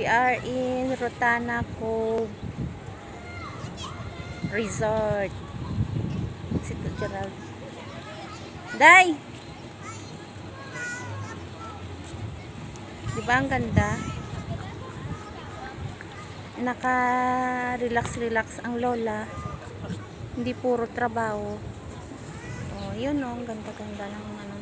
are in Rotana Cove Resort. Si Gerald. Day! Diba ang ganda? Naka-relax ang lola. Hindi puro trabaho. Oh, yun oh, ang ganda-ganda ng ano.